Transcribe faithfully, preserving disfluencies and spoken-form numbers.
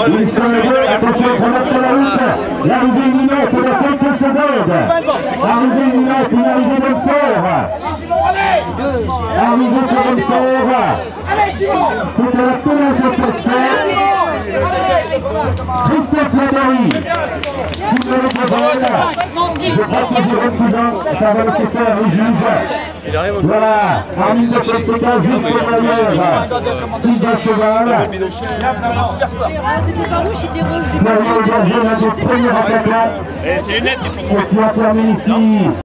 Ils sont les deux, attention, on traverse la route. L'arrivée imminente dans quelques secondes. L'arrivée imminente, une arrivée de fort. Arrivée de fort. C'est à la première que ça se fait. Christophe Laberry. Je crois que c'est Jérôme Cousin. Ça va laisser faire les juges. Voilà, en mille neuf cent soixante-quinze, juste pour Maillère. six d'un cheval. C'était pas rouge, c'était rose. Florian Berger, l'un des premiers attaquants. Et puis on termine ici.